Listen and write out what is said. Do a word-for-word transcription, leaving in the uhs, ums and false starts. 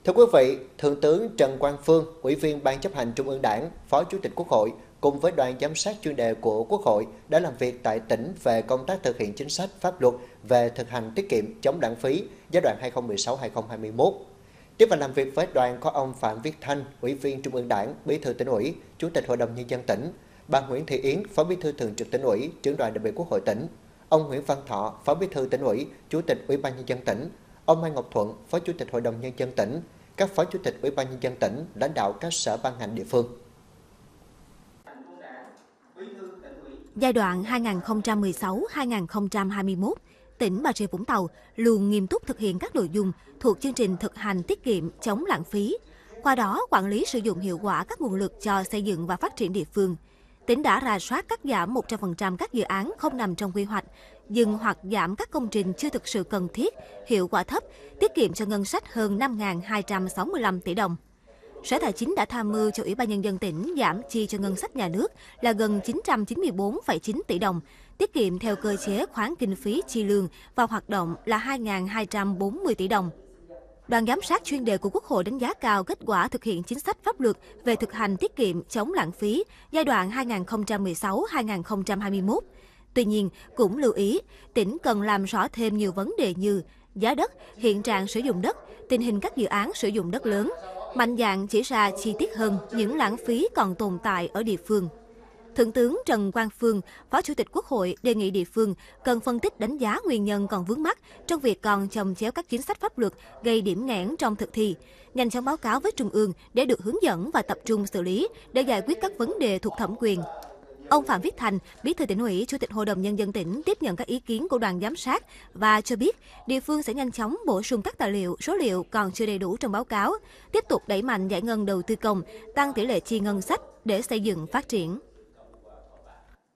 Thưa quý vị, Thượng tướng Trần Quang Phương, Ủy viên Ban chấp hành Trung ương Đảng, Phó Chủ tịch Quốc hội cùng với đoàn giám sát chuyên đề của Quốc hội đã làm việc tại tỉnh về công tác thực hiện chính sách pháp luật về thực hành tiết kiệm chống lãng phí giai đoạn hai nghìn không trăm mười sáu đến hai nghìn không trăm hai mươi mốt. Tiếp vào làm việc với đoàn có ông Phạm Viết Thanh, Ủy viên Trung ương Đảng, Bí thư Tỉnh ủy, Chủ tịch Hội đồng Nhân dân tỉnh, bà Nguyễn Thị Yến, Phó Bí thư Thường trực Tỉnh ủy, Trưởng đoàn đại biểu Quốc hội tỉnh, ông Nguyễn Văn Thọ, Phó Bí thư Tỉnh ủy, Chủ tịch Ủy ban Nhân dân tỉnh, ông Mai Ngọc Thuận, Phó Chủ tịch Hội đồng Nhân dân tỉnh, các Phó Chủ tịch Ủy ban Nhân dân tỉnh, lãnh đạo các sở ban ngành địa phương. Giai đoạn hai nghìn không trăm mười sáu đến hai nghìn không trăm hai mươi mốt, tỉnh Bà Rịa Vũng Tàu luôn nghiêm túc thực hiện các nội dung thuộc chương trình thực hành tiết kiệm chống lãng phí. Qua đó, quản lý sử dụng hiệu quả các nguồn lực cho xây dựng và phát triển địa phương. Tỉnh đã rà soát cắt giảm một trăm phần trăm các dự án không nằm trong quy hoạch, dừng hoặc giảm các công trình chưa thực sự cần thiết, hiệu quả thấp, tiết kiệm cho ngân sách hơn năm nghìn hai trăm sáu mươi lăm tỷ đồng. Sở Tài chính đã tham mưu cho Ủy ban Nhân dân tỉnh giảm chi cho ngân sách nhà nước là gần chín trăm chín mươi tư phẩy chín tỷ đồng, tiết kiệm theo cơ chế khoán kinh phí chi lương và hoạt động là hai nghìn hai trăm bốn mươi tỷ đồng. Đoàn giám sát chuyên đề của Quốc hội đánh giá cao kết quả thực hiện chính sách pháp luật về thực hành tiết kiệm chống lãng phí giai đoạn hai nghìn không trăm mười sáu đến hai nghìn không trăm hai mươi mốt. Tuy nhiên, cũng lưu ý, tỉnh cần làm rõ thêm nhiều vấn đề như giá đất, hiện trạng sử dụng đất, tình hình các dự án sử dụng đất lớn, mạnh dạn chỉ ra chi tiết hơn những lãng phí còn tồn tại ở địa phương. Thượng tướng Trần Quang Phương, Phó Chủ tịch Quốc hội đề nghị địa phương cần phân tích đánh giá nguyên nhân còn vướng mắc trong việc còn chồng chéo các chính sách pháp luật gây điểm nghẽn trong thực thi, nhanh chóng báo cáo với Trung ương để được hướng dẫn và tập trung xử lý để giải quyết các vấn đề thuộc thẩm quyền. Ông Phạm Viết Thanh, Bí thư Tỉnh ủy, Chủ tịch Hội đồng Nhân dân tỉnh tiếp nhận các ý kiến của đoàn giám sát và cho biết địa phương sẽ nhanh chóng bổ sung các tài liệu, số liệu còn chưa đầy đủ trong báo cáo, tiếp tục đẩy mạnh giải ngân đầu tư công, tăng tỷ lệ chi ngân sách để xây dựng phát triển.